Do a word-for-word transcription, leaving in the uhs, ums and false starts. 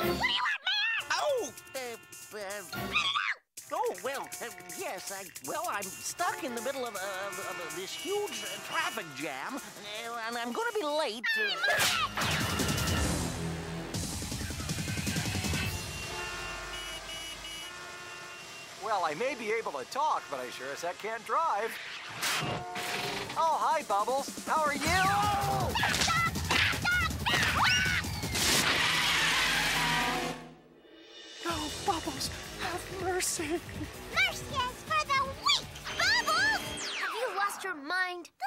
What do you want, man? Oh! Uh, uh, oh, well, uh, yes, I, well, I'm stuck in the middle of, uh, of, of this huge uh, traffic jam, uh, and I'm going to be late. To... Well, I may be able to talk, but I sure as heck can't drive. Oh, hi, Bubbles. How are you? Oh, Bubbles, have mercy. Mercy is for the weak. Bubbles! Have you lost your mind?